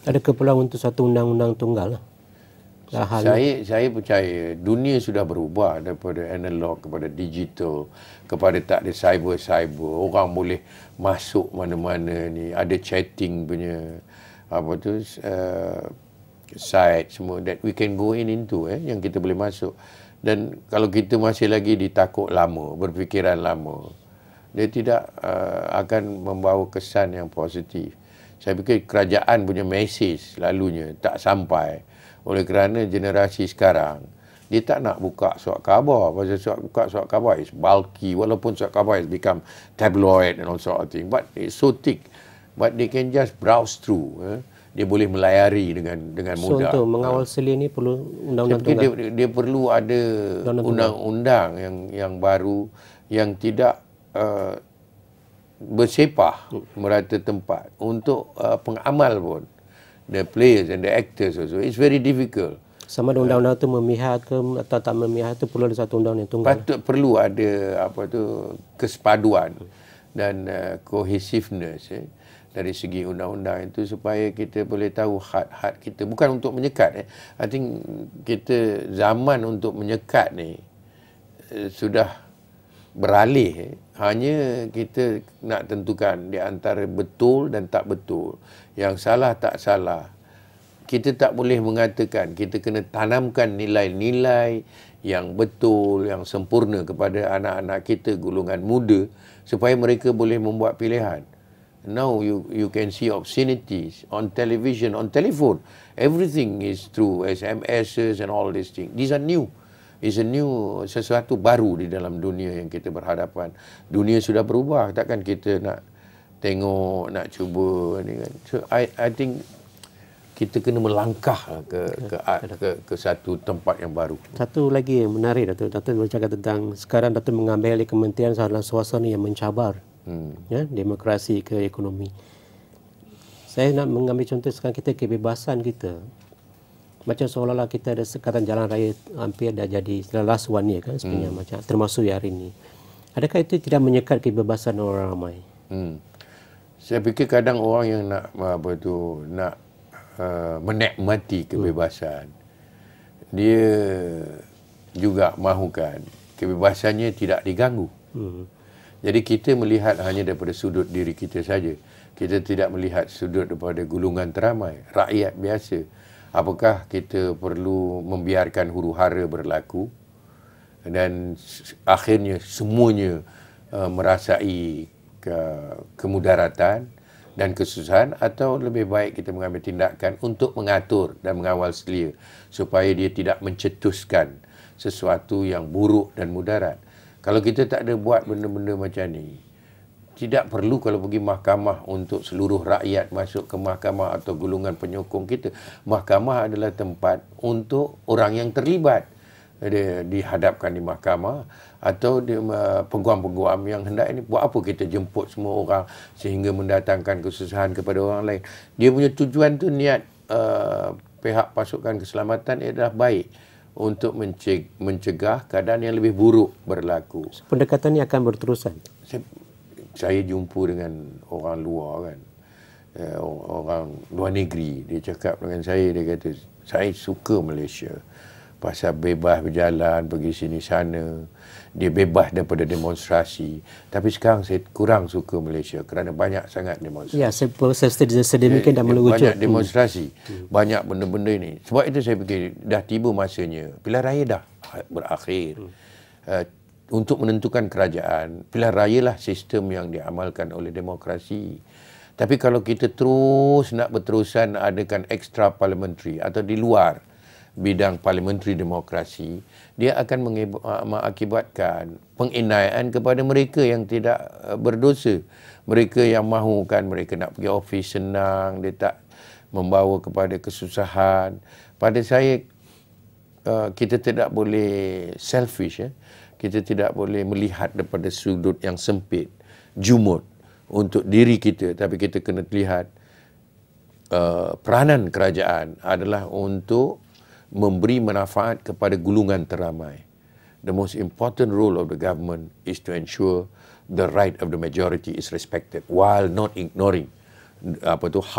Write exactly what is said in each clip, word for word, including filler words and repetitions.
Ada keperluan untuk satu undang-undang tunggal lah. Saya saya percaya dunia sudah berubah daripada analog kepada digital, kepada tak ada cyber-cyber. Orang boleh masuk mana-mana ni, ada chatting punya apa tu uh, site semua that we can go in into eh yang kita boleh masuk. Dan kalau kita masih lagi ditakut lama, berfikiran lama, dia tidak uh, akan membawa kesan yang positif. Saya fikir kerajaan punya mesej selalunya tak sampai. Oleh kerana generasi sekarang, dia tak nak buka surat khabar. Pasal surat, buka surat khabar is bulky. Walaupun surat khabar has become tabloid and all sort of thing. But it's so thick. But they can just browse through. Eh. Dia boleh melayari dengan dengan mudah. So untuk mengawal Seri ni perlu undang-undang tunggal? Dia, dia perlu ada undang-undang yang yang baru yang tidak uh, bersepah hmm. merata tempat untuk uh, pengamal pun. The players and the actors also. It's very difficult. Sama ada undang-undang itu memihak ke atau tak memihak itu perlu ada satu undang-undang tunggal. Patut perlu ada apa tu kesepaduan dan uh, cohesiveness eh, dari segi undang-undang itu supaya kita boleh tahu had-had kita. Bukan untuk menyekat. Eh. I think kita zaman untuk menyekat ni uh, sudah beralih. Eh. Hanya kita nak tentukan di antara betul dan tak betul. Yang salah tak salah. Kita tak boleh mengatakan, kita kena tanamkan nilai-nilai yang betul, yang sempurna kepada anak-anak kita, golongan muda, supaya mereka boleh membuat pilihan. Now you you can see obscenities on television, on telephone. Everything is through S M Ses and all these things. These are new. It's a new, sesuatu baru di dalam dunia yang kita berhadapan. Dunia sudah berubah, takkan kita nak tengok, nak cuba ni kan. So I I think kita kena melangkah ke ke, ke ke satu tempat yang baru. Satu lagi yang menarik, Datuk. Datuk bercakap tentang sekarang Datuk mengambil alih kementerian dalam suasana yang mencabar hmm. ya, demokrasi ke ekonomi. Saya nak mengambil contoh sekarang kita kebebasan kita. Macam seolah-olah kita ada sekatan jalan raya hampir dah jadi last one year kan sebenarnya hmm. macam termasuk hari ini. Adakah itu tidak menyekat kebebasan orang ramai? Hmm. Saya fikir kadang orang yang nak apa tu nak uh, menikmati kebebasan hmm. dia juga mahukan kebebasannya tidak diganggu. Hmm. Jadi kita melihat hanya daripada sudut diri kita saja. Kita tidak melihat sudut daripada gulungan teramai, rakyat biasa. Apakah kita perlu membiarkan huru-hara berlaku dan akhirnya semuanya uh, merasai ke, kemudaratan dan kesusahan, atau lebih baik kita mengambil tindakan untuk mengatur dan mengawal selia supaya dia tidak mencetuskan sesuatu yang buruk dan mudarat. Kalau kita tak ada buat benda-benda macam ni, tidak perlu kalau pergi mahkamah untuk seluruh rakyat masuk ke mahkamah atau golongan penyokong kita. Mahkamah adalah tempat untuk orang yang terlibat. Dia dihadapkan di mahkamah atau dia, peguam-peguam yang hendak ini. Buat apa kita jemput semua orang sehingga mendatangkan kesusahan kepada orang lain. Dia punya tujuan tu, niat uh, pihak pasukan keselamatan adalah baik untuk mencegah keadaan yang lebih buruk berlaku. Pendekatan ini akan berterusan? Saya, saya jumpa dengan orang luar kan, uh, orang luar negeri, dia cakap dengan saya, dia kata, saya suka Malaysia pasal bebas berjalan pergi sini sana, dia bebas daripada demonstrasi. Tapi sekarang saya kurang suka Malaysia kerana banyak sangat demonstrasi. Ya, sedemikian dah melucut. Banyak demonstrasi, hmm. banyak benda-benda ni. Sebab itu saya fikir dah tiba masanya, pilihan raya dah berakhir. Hmm. Uh, Untuk menentukan kerajaan, pilihan raya lah sistem yang diamalkan oleh demokrasi. Tapi kalau kita terus nak berterusan adakan extra parliamentary atau di luar bidang parliamentary demokrasi, dia akan mengakibatkan penginaian kepada mereka yang tidak berdosa. Mereka yang mahukan, mereka nak pergi ofis senang, dia tak membawa kepada kesusahan. Pada saya, kita tidak boleh selfish, ya. Kita tidak boleh melihat daripada sudut yang sempit, jumut untuk diri kita. Tapi kita kena lihat uh, peranan kerajaan adalah untuk memberi manfaat kepada gulungan teramai. The most important role of the government is to ensure the right of the majority is respected while not ignoring apa tu hak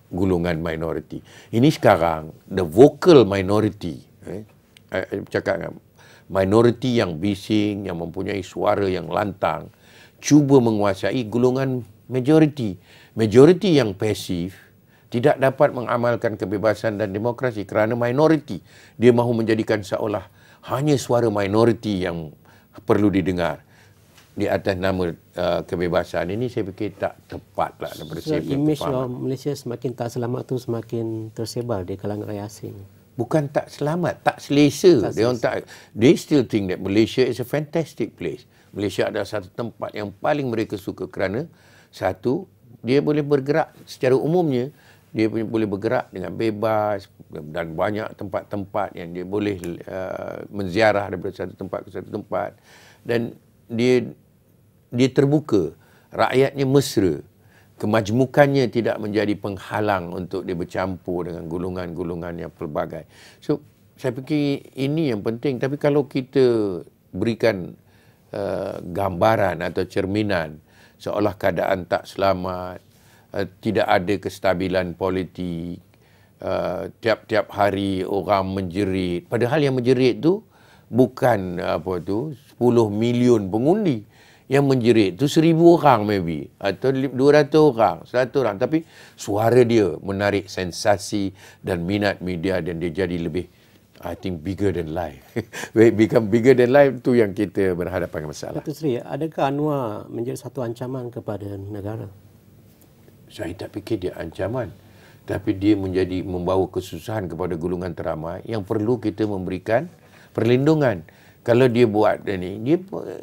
golongan minoriti. Ini sekarang the vocal minority, eh, saya cakap minoriti yang bising, yang mempunyai suara yang lantang, cuba menguasai golongan majoriti. Majoriti yang pasif tidak dapat mengamalkan kebebasan dan demokrasi kerana minoriti. Dia mahu menjadikan seolah hanya suara minoriti yang perlu didengar di atas nama uh, kebebasan. Ini saya fikir tak tepat lah daripada so, saya punya image kefahaman. Malaysia semakin tak selamat tu semakin tersebar di kalangan rakyat asing. Bukan tak selamat, tak selesa. Tak Dia orang tak, they still think that Malaysia is a fantastic place. Malaysia adalah satu tempat yang paling mereka suka kerana satu, dia boleh bergerak secara umumnya, dia boleh bergerak dengan bebas dan banyak tempat-tempat yang dia boleh uh, menziarah daripada satu tempat ke satu tempat, dan dia dia terbuka, rakyatnya mesra, kemajmukannya tidak menjadi penghalang untuk dia bercampur dengan golongan-golongan yang pelbagai. So saya fikir ini yang penting. Tapi kalau kita berikan uh, gambaran atau cerminan seolah keadaan tak selamat, Uh, tidak ada kestabilan politik, uh, tiap-tiap hari orang menjerit. Padahal yang menjerit tu bukan apa tu sepuluh million pengundi. Yang menjerit tu seribu orang maybe, atau dua ratus orang, seratus orang. Tapi suara dia menarik sensasi dan minat media, dan dia jadi lebih, I think, bigger than life. Become bigger than life, tu yang kita berhadapan dengan masalah. Datuk Seri, adakah Anwar menjadi satu ancaman kepada negara? Saya tak fikir dia ancaman, tapi dia menjadi membawa kesusahan kepada golongan teramai yang perlu kita memberikan perlindungan. Kalau dia buat ini, dia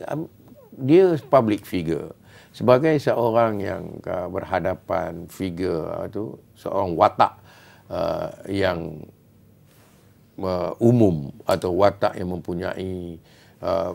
dia public figure. Sebagai seorang yang uh, berhadapan figure uh, tu, seorang watak uh, yang uh, umum atau watak yang mempunyai uh,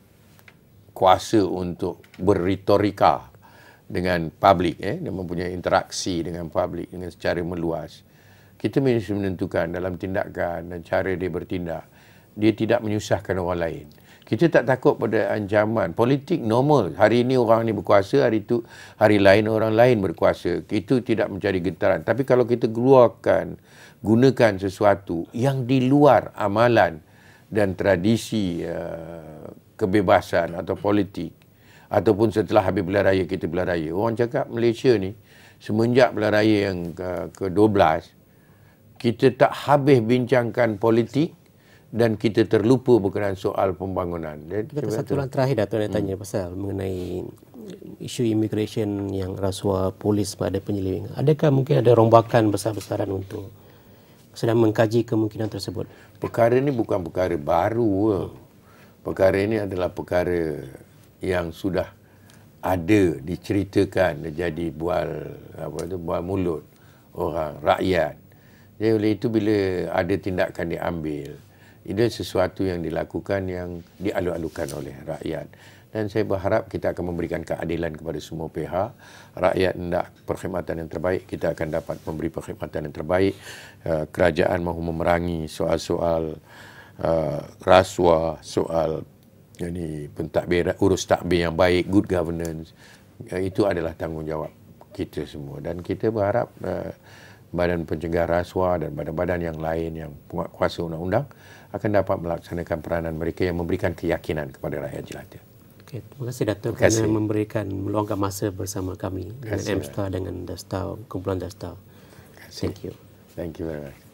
kuasa untuk berretorika dengan publik, eh, dan mempunyai interaksi dengan publik dengan secara meluas. Kita mesti menentukan dalam tindakan dan cara dia bertindak, dia tidak menyusahkan orang lain. Kita tak takut pada ancaman. Politik normal. Hari ini orang ni berkuasa, hari itu hari lain orang lain berkuasa. Itu tidak mencari getaran. Tapi kalau kita keluarkan, gunakan sesuatu yang di luar amalan dan tradisi uh, kebebasan atau politik, ataupun setelah habis pilihan raya kita pilihan raya. Orang cakap Malaysia ni semenjak pilihan raya yang ke dua belas, kita tak habis bincangkan politik dan kita terlupa berkenaan soal pembangunan. Kita satu orang terakhir Datuk nak tanya hmm. pasal mengenai isu immigration yang rasuah polis pada penyelidikan. Adakah mungkin ada rombakan besar-besaran untuk sedang mengkaji kemungkinan tersebut? Perkara ini bukan perkara baru. Hmm. Perkara ini adalah perkara yang sudah ada diceritakan, jadi bual apa tu bual mulut orang rakyat. Jadi oleh itu bila ada tindakan diambil, itu sesuatu yang dilakukan yang dialu-alukan oleh rakyat. Dan saya berharap kita akan memberikan keadilan kepada semua pihak. Rakyat hendak perkhidmatan yang terbaik, kita akan dapat memberi perkhidmatan yang terbaik. Kerajaan mahu memerangi soal-soal uh, rasuah, soal jadi pentadbir, urus takbir yang baik, good governance, itu adalah tanggungjawab kita semua. Dan kita berharap uh, Badan Pencegah Rasuah dan badan-badan yang lain yang kuasa undang-undang akan dapat melaksanakan peranan mereka yang memberikan keyakinan kepada rakyat jelata. Okay, terima kasih Datuk kerana memberikan meluangkan masa bersama kami dengan MStar, dengan Dastar, kumpulan Dastar. Thank you. Thank you very much.